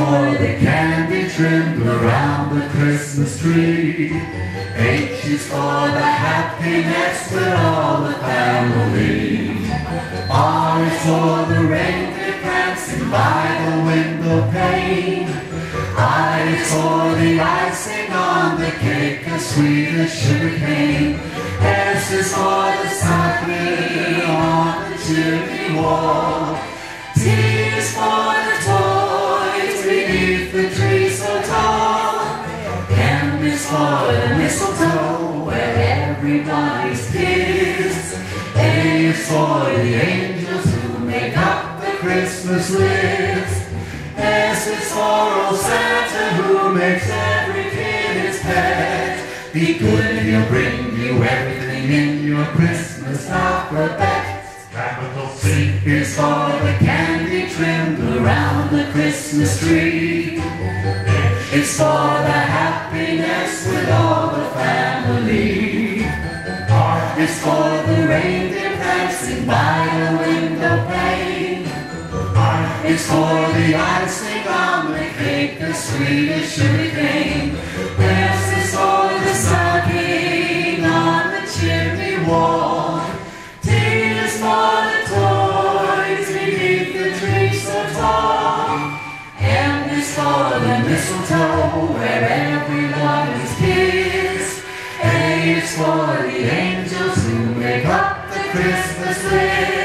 for the candy trimmed around the Christmas tree. H is for the happiness with all the family. R is for the reindeer prancing by the window pane. I is for the icing on the cake as sweet as sugar cane. S is for the stocking on the chimney wall. T is for the toys beneath the tree so tall. M is for the mistletoe where everybody's kissed. A is for the angels who make up the Christmas list. S is for old Santa who makes every kid his pet. Be good and he'll bring you everything in your Christmas alphabet. Capital C is for the candy trimmed around the Christmas tree. It's for the happiness with all the family. R is for the reindeer prancing by the window pane. I is for the icing on the cake as sweet as sugar cane. S is for the stocking on the chimney wall. T is for the toys beneath the tree so tall. M is for the mistletoe where everyone is kissed. A is for the angels who make up the Christmas list.